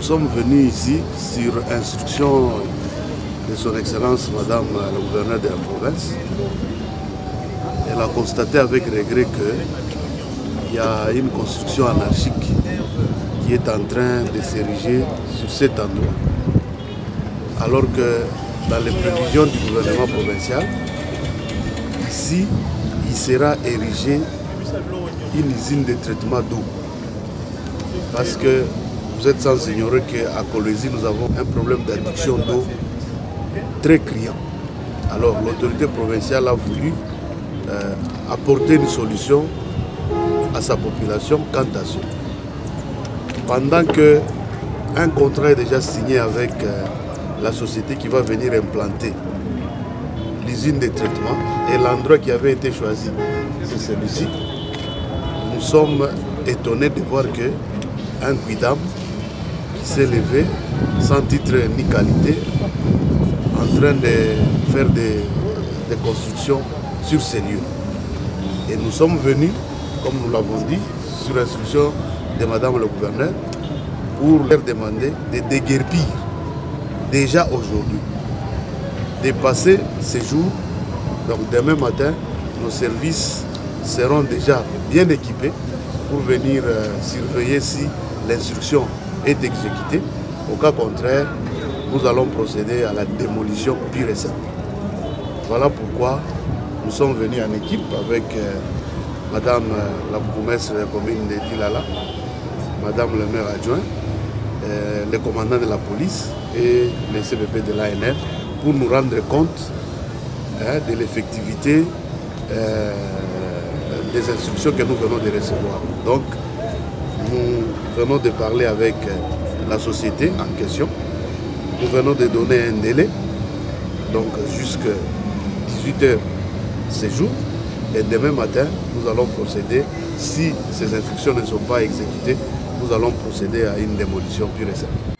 sommes venus ici sur instruction de son Excellence Madame la gouverneure de la province. Elle a constaté avec regret qu'il y a une construction anarchique qui est en train de s'ériger sur cet endroit. Alors que dans les prévisions du gouvernement provincial, ici, il sera érigé une usine de traitement d'eau. Parce que vous êtes sans ignorer qu'à Kolwezi, nous avons un problème d'adduction d'eau très criant. Alors l'autorité provinciale a voulu apporter une solution à sa population quant à ça. Pendant qu'un contrat est déjà signé avec la société qui va venir implanter l'usine de traitement et l'endroit qui avait été choisi, c'est celui-ci, nous sommes étonnés de voir qu'un quidam qui s'est levé sans titre ni qualité en train de faire des constructions sur ces lieux. Et nous sommes venus, comme nous l'avons dit, sur instruction de Madame le gouverneur, pour leur demander de déguerpir déjà aujourd'hui, de passer ces jours. Donc demain matin, nos services seront déjà bien équipés pour venir surveiller si l'instruction est exécutée. Au cas contraire, nous allons procéder à la démolition pure et simple. Voilà pourquoi nous sommes venus en équipe avec Madame la bourgmestre de la commune de Dilala, Madame le maire adjoint, le commandant de la police et le CPP de l'ANR pour nous rendre compte de l'effectivité des instructions que nous venons de recevoir. Donc, nous venons de parler avec la société en question. Nous venons de donner un délai, donc jusqu'à 18h ce jour. Et demain matin, nous allons procéder, si ces instructions ne sont pas exécutées, nous allons procéder à une démolition pure et simple.